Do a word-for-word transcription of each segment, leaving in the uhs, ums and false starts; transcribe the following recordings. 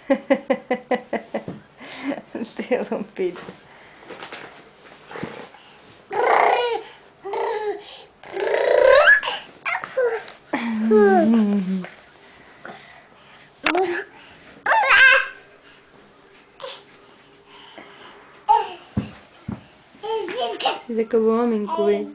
Ty lumpík. Jsi takovou maminku, viď?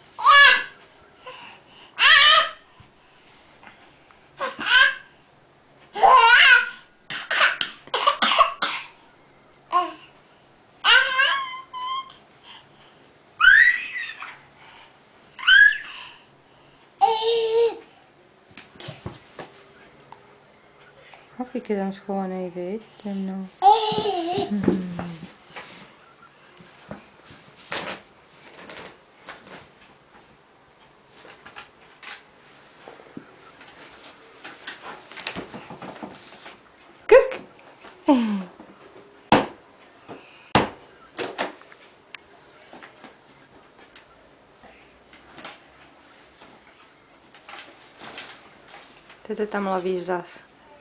Hafík je tam schovaný, viď? Temno. Hmm. Kuk! Ty se tam lovíš zas.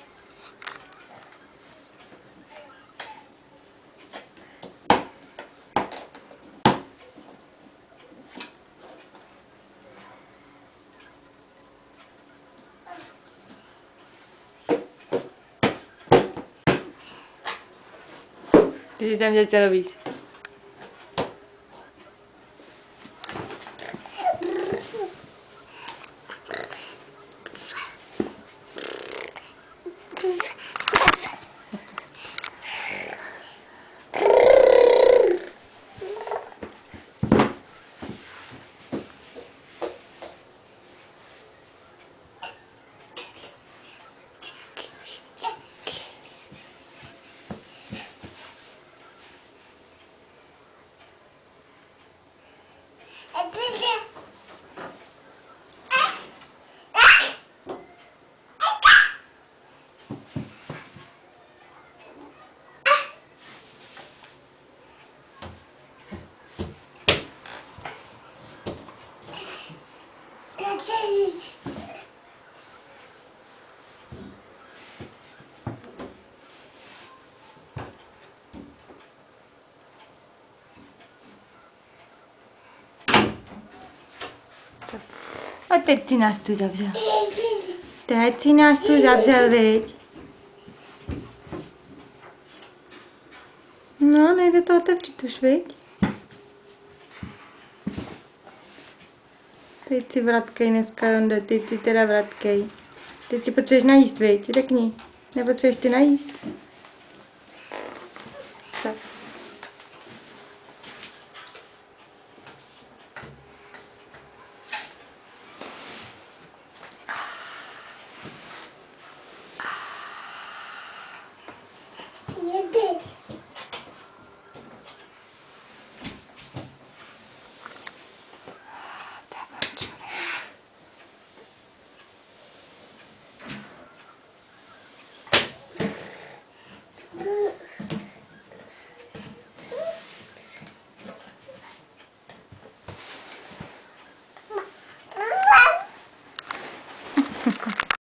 Ty si tam něco lovíš. A teď si nás tu zavřel. Teď si nás tu zavřel, viď? No, nejde to otevřít už, viď? Teď si vratkej dneska, Jonde, teď si teda vratkej. Teď si potřebuješ najíst, viď? Řekni, nepotřebuješ ty najíst?